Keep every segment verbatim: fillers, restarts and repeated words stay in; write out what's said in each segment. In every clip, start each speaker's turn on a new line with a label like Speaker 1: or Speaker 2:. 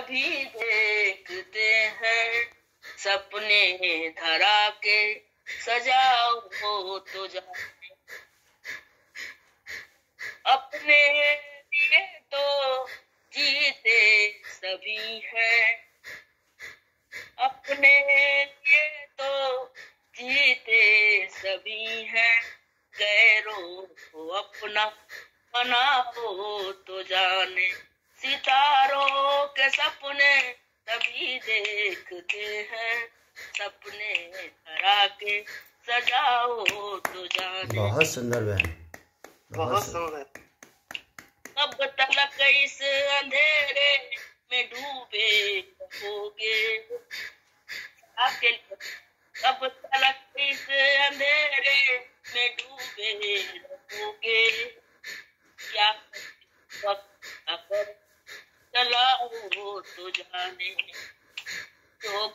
Speaker 1: सभी देखते हैं, सपने धरा के सजाओ तो जाने। अपने लिए तो जीते सभी हैं, अपने लिए तो जीते सभी हैं, गैरों को अपना बनाओ तो जाने। सितारों के सपने सभी देखते हैं, सपने धरा के सजाओ तो जाने।
Speaker 2: बहुत सुंदर बहन,
Speaker 1: बहुत सुंदर। कब तक इस अंधेरे में डूबे रहोगे, आपके कब तक इस अंधेरे में डूबे रहोगे, क्या वक्त अगर चलाओ तो जाने। तो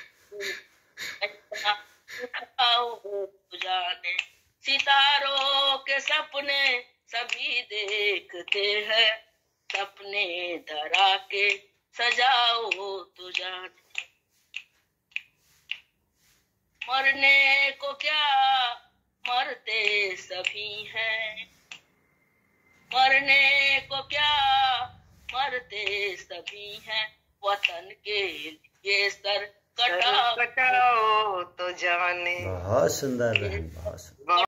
Speaker 1: उठाओ तो जाने। सितारों के सपने सभी देखते हैं, सपने धरा के सजाओ तो जाने। मरने को क्या मरते सभी हैं, मरने को क्या मरते सभी हैं, वतन के लिए सर कटाओ कटाओ तो जाने।
Speaker 2: बहुत सुंदर बहन, बहुत सुंदर।